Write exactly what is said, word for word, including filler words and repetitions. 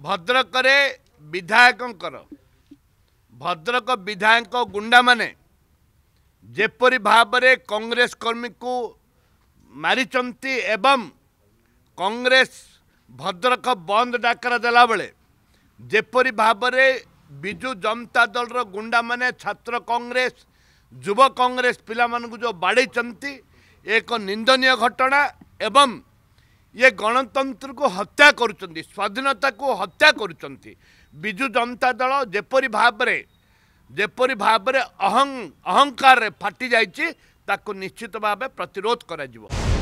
भद्रक विधायकंकर भद्रक विधायक गुंडा माने जेपरी भाव में कांग्रेस कर्मी को मारिचंती एवं कांग्रेस भद्रक बंद डाकरा देला बेले जेपरी भाव में बिजु जनता दल रो गुंडा माने छात्र कांग्रेस युव कांग्रेस पिला मानकु जो बाड़े एक निंदनीय घटना एवं ये गणतंत्र को हत्या करुचंती स्वाधीनता को हत्या करुचंती बिजु जनता दल जेपरी भाव में जेपरी भाव में अहं अहंकार फाटी जाइछि ताको निश्चित भाव प्रतिरोध करा जिवो।